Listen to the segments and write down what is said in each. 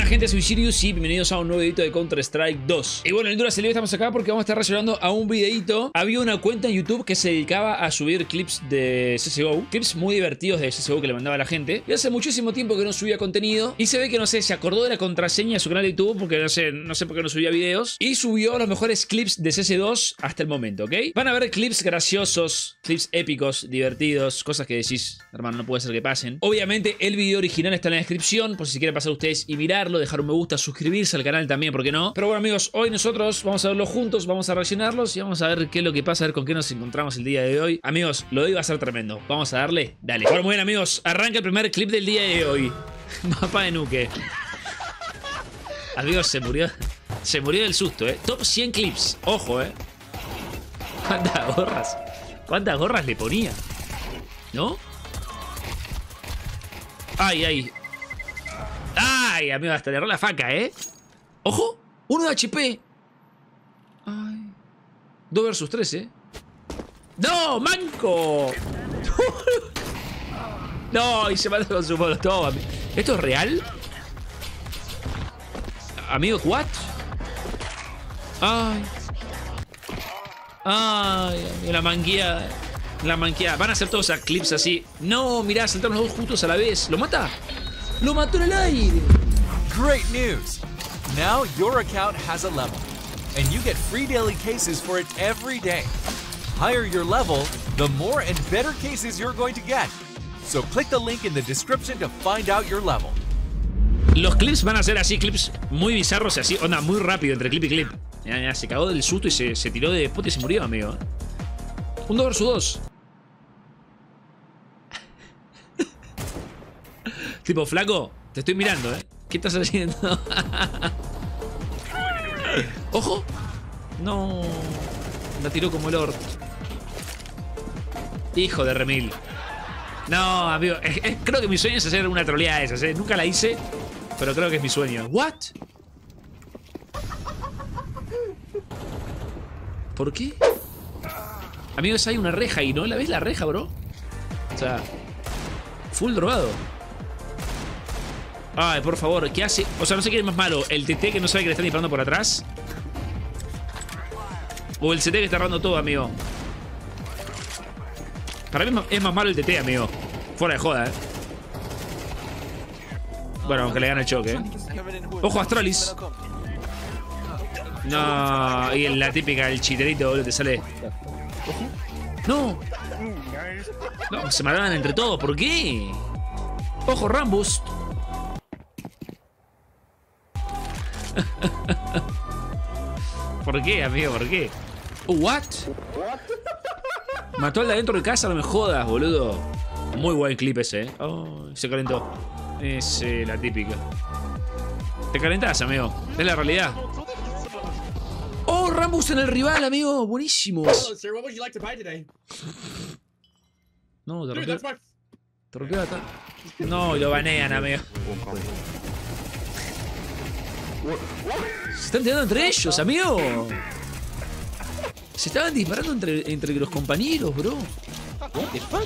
gente, soy Sirius y bienvenidos a un nuevo videito de Counter-Strike 2. Y bueno, en el Dura Celebra estamos acá porque vamos a estar reaccionando a un videito. Había una cuenta en YouTube que se dedicaba a subir clips de CSGO, clips muy divertidos de CSGO que le mandaba a la gente. Y hace muchísimo tiempo que no subía contenido. Y se ve que, no sé, se acordó de la contraseña de su canal de YouTube porque no sé por qué no subía videos. Y subió los mejores clips de CS2 hasta el momento, ¿ok? Van a ver clips graciosos, clips épicos, divertidos, cosas que decís, hermano, no puede ser que pasen. Obviamente el video original está en la descripción, por si quieren pasar ustedes y mirarlo, dejar un me gusta, suscribirse al canal también, ¿por qué no? Pero bueno, amigos, hoy nosotros vamos a verlo juntos, vamos a reaccionarlos y vamos a ver qué es lo que pasa, a ver con qué nos encontramos el día de hoy. Amigos, lo de hoy va a ser tremendo. Vamos a darle, dale. Bueno, muy bien, amigos, arranca el primer clip del día de hoy. Mapa de Nuke. Amigos, se murió del susto, Top 100 clips, ojo, ¿Cuántas gorras le ponía? ¿No? Ay, ay. Ay, amigo, hasta le erró la faca, ¡Ojo! ¡Uno de HP! Ay. 2 versus 3, ¡No! ¡Manco! No, y se mata con su molotov. ¿Esto es real? Amigo, ¿what? Ay. Ay, la manqueada. La manqueada. Van a hacer todos esos clips así. No, mirá, saltaron los dos juntos a la vez. ¿Lo mata? ¡Lo mató en el aire! Great news! Now your account has a level, and you get free daily cases for it every day. Higher your level, the more and better cases you're going to get. So click the link in the description to find out your level. Los clips van a ser así, clips muy bizarros y así, onda, muy rápido entre clip y clip. Mirá, mirá, se cagó del susto y se tiró de pote y se murió, amigo. Un 2 versus 2. Tipo, flaco, te estoy mirando, ¿Qué estás haciendo? ¡Ojo! No. La tiró como el orto. Hijo de remil. No, amigo. Creo que mi sueño es hacer una troleada de esas, Nunca la hice, pero creo que es mi sueño. ¿What? ¿Por qué? Amigos, hay una reja ahí, ¿no? ¿La ves la reja, bro? O sea, full drogado. Ay, por favor, ¿qué hace? O sea, no sé qué es más malo, el TT que no sabe que le están disparando por atrás, o el CT que está errando todo, amigo. Para mí es más malo el TT, amigo. Fuera de joda, Bueno, aunque le gana el choque, Ojo, Astralis. No, y en la típica, el chiterito, boludo, te sale. Ojo. No. No, se mataban entre todos, ¿por qué? Ojo, Rambus. ¿Por qué, amigo? ¿Por qué? ¿What? Mató al de adentro de casa, no me jodas, boludo. Muy buen clip ese, Oh, se calentó. Es la típica. Te calentás, amigo. Es la realidad. Oh, Rambus en el rival, amigo. Buenísimo. No, te rompió la No, lo banean, amigo. Se están tirando entre ellos, amigo. Se estaban disparando entre los compañeros, bro. What the fuck?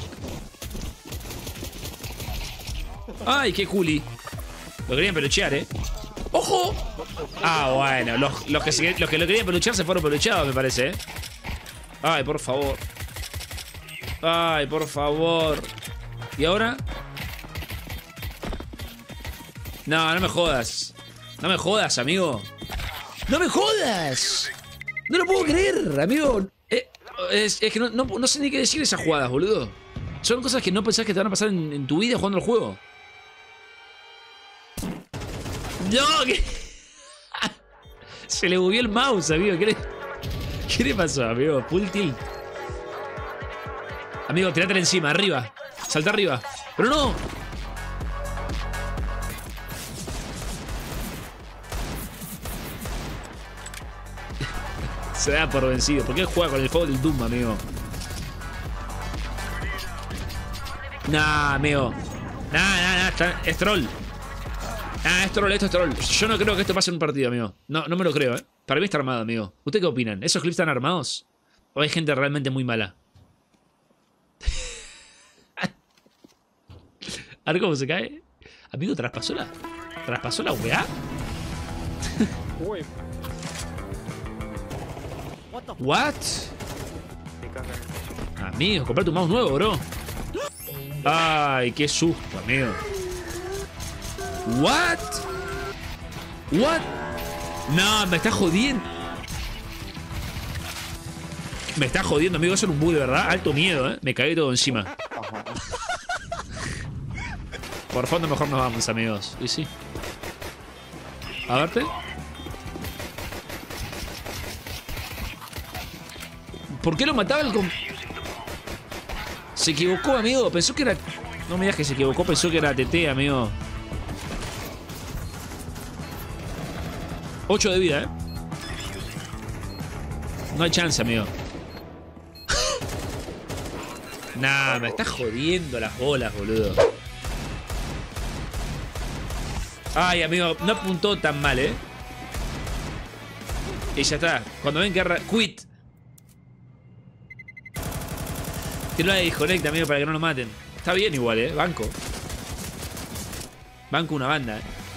Ay, qué culi. Lo querían peluchear, ¡Ojo! Ah, bueno. Los que lo querían peluchear se fueron pelucheados, me parece, Ay, por favor. Ay, por favor. ¿Y ahora? No, no me jodas. No me jodas, amigo. ¡No me jodas! No lo puedo creer, amigo. Es que no sé ni qué decir esas jugadas, boludo. Son cosas que no pensás que te van a pasar en tu vida jugando al juego. ¡No! ¿Qué? Se le movió el mouse, amigo. ¿Qué le pasó, amigo? Full tilt. Amigo, tirátela encima, arriba. Salta arriba. ¡Pero no! Se da por vencido. ¿Por qué juega con el fuego del Doom, amigo? Nah, amigo. Nah. Es troll. Nah, es troll, esto es troll. Yo no creo que esto pase en un partido, amigo. No me lo creo, Para mí está armado, amigo. ¿Ustedes qué opinan? ¿Esos clips están armados? ¿O hay gente realmente muy mala? A ver cómo se cae. Amigo, traspasó la weá. Uy, What? Amigo, comprate un mouse nuevo, bro. Ay, qué susto, amigo. What? What? No, me está jodiendo. Me está jodiendo, amigo. Eso era un bug de verdad. Alto miedo, Me cagué todo encima. Por fondo mejor nos vamos, amigos. Y sí. A verte. ¿Por qué lo mataba el Se equivocó, amigo. Pensó que era... No me digas que se equivocó. Pensó que era TT, amigo. 8 de vida, No hay chance, amigo. Nah, me está jodiendo las bolas, boludo. Ay, amigo, no apuntó tan mal, Y ya está. Cuando ven que quit. Tiro la de disconnect, amigo, para que no lo maten. Está bien igual, Banco. Banco una banda,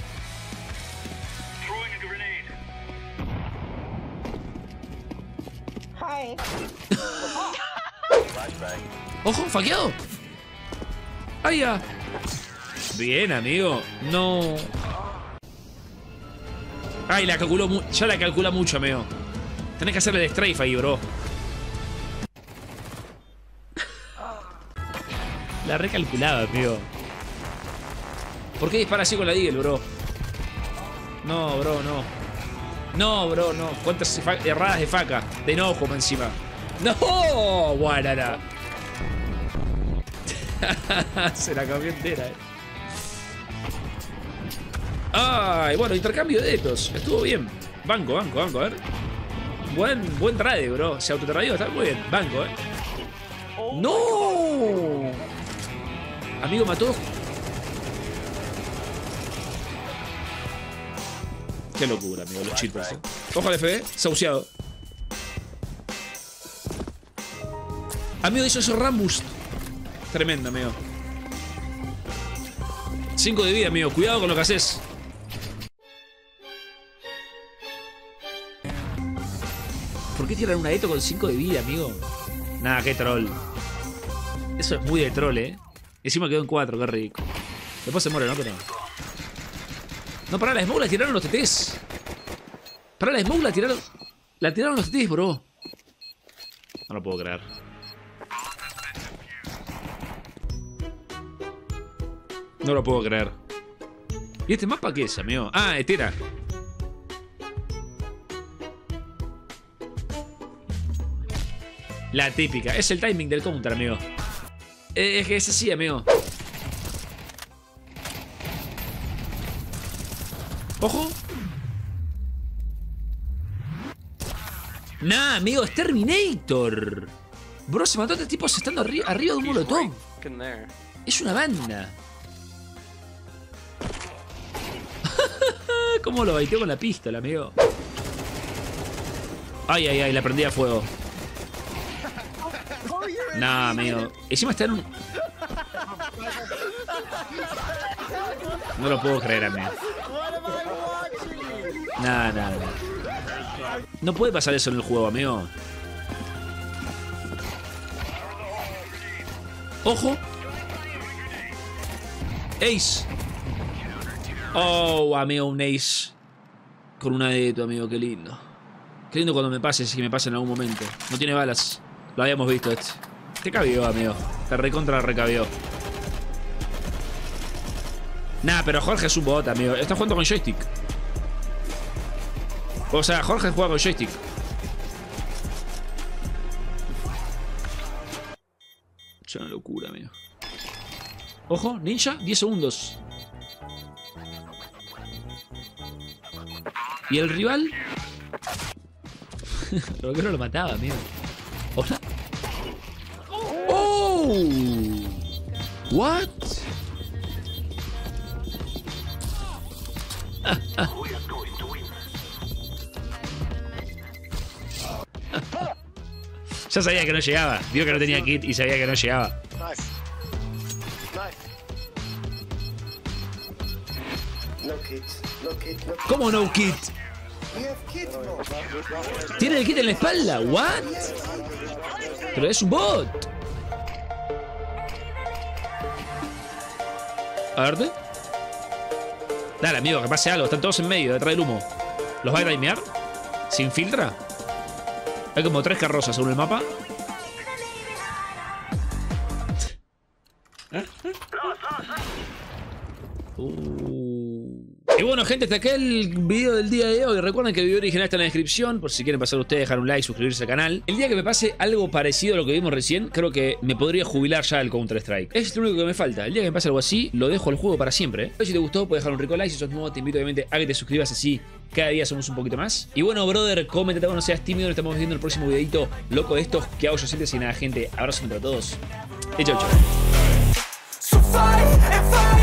¡Ojo! ¡Faqueado! ¡Ay, ya! Bien, amigo. No. Ay, la calculó ya la calcula mucho, amigo. Tenés que hacerle el strafe ahí, bro. La recalculaba, amigo. ¿Por qué dispara así con la Deagle, bro? No, bro, no. No, bro, no. ¿Cuántas erradas de faca? De enojo, encima. ¡No! Guarara. Se la cambió entera, Ay, bueno, intercambio de estos. Estuvo bien. Banco, a ver. Buen trade, bro. Se autotradió, está muy bien. Banco, ¡No! Amigo, mató. Qué locura, amigo, los cheaters, Ojo al FB, sauceado. Amigo, hizo eso Rambus. Tremendo, amigo. 5 de vida, amigo. Cuidado con lo que haces. ¿Por qué tiran una Eto con 5 de vida, amigo? Nada, qué troll. Eso es muy de troll, Encima quedó en 4, qué rico. Después se muere, ¿no? Pero... No, pará, la smoke la tiraron los TTs. Pará, la smoke la tiraron los TTs, bro. No lo puedo creer. No lo puedo creer. ¿Y este mapa qué es, amigo? Ah, Etera. La típica. Es el timing del counter, amigo. Es que es así, amigo. ¡Ojo! Nah, amigo, es Terminator. Bro, se mató a este tipo estando arriba de un molotov. Es una banda. ¿Cómo lo baiteó con la pistola, amigo? Ay, ay, ay, la prendí a fuego. Nah, amigo. Encima está en un... No lo puedo creer, amigo. Nah. No puede pasar eso en el juego, amigo. ¡Ojo! Ace. Oh, amigo, un ace. Con una de tu, amigo, qué lindo. Qué lindo cuando me pase, si me pasa en algún momento. No tiene balas. Lo habíamos visto este. Te cabió, amigo. Te recontra recabió. Nah, pero Jorge es un bot, amigo. Está jugando con joystick. O sea, Jorge juega con joystick. Es una locura, amigo. Ojo, ninja, 10 segundos. ¿Y el rival? ¿Por qué no lo mataba, amigo? ¿Hola? ¡Oh! ¿What? Ya sabía que no llegaba. Vio que no tenía kit y sabía que no llegaba. No kit. ¿Cómo no kit? ¿Tiene el kit en la espalda? ¿What? Pero es un bot. A verte. Dale, amigo, que pase algo. Están todos en medio, detrás del humo. ¿Los va a timear? ¿Se infiltra? Hay como 3 carrozas según el mapa. Y bueno, gente, hasta acá el video del día de hoy. Recuerden que el video original está en la descripción, por si quieren pasar ustedes, dejar un like, suscribirse al canal. El día que me pase algo parecido a lo que vimos recién, creo que me podría jubilar ya del Counter-Strike. Es lo único que me falta. El día que me pase algo así, lo dejo al juego para siempre. Si te gustó, puedes dejar un rico like. Si sos nuevo, te invito obviamente a que te suscribas, así cada día somos un poquito más. Y bueno, brother, coméntate cuando seas tímido. Nos estamos viendo en el próximo videito loco de estos que hago yo siempre sin nada, gente. Abrazo entre todos y chau, chau.